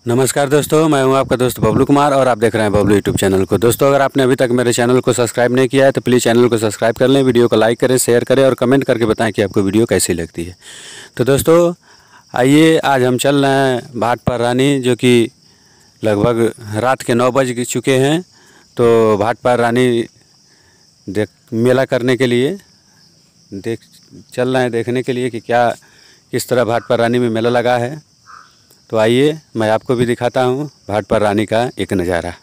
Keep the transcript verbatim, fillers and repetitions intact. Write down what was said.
नमस्कार दोस्तों, मैं हूं आपका दोस्त बबलू कुमार और आप देख रहे हैं बबलू यूट्यूब चैनल को। दोस्तों, अगर आपने अभी तक मेरे चैनल को सब्सक्राइब नहीं किया है तो प्लीज़ चैनल को सब्सक्राइब कर लें, वीडियो को लाइक करें, शेयर करें और कमेंट करके बताएं कि आपको वीडियो कैसी लगती है। तो दोस्तों आइए, आज हम चल रहे हैं भाट पर रानी, जो कि लगभग रात के नौ बज चुके हैं। तो भाट पर रानी देख मेला करने के लिए देख चल रहे हैं, देखने के लिए कि क्या किस तरह भाट पर रानी में मेला लगा है। तो आइए मैं आपको भी दिखाता हूँ भाट पर रानी का एक नज़ारा।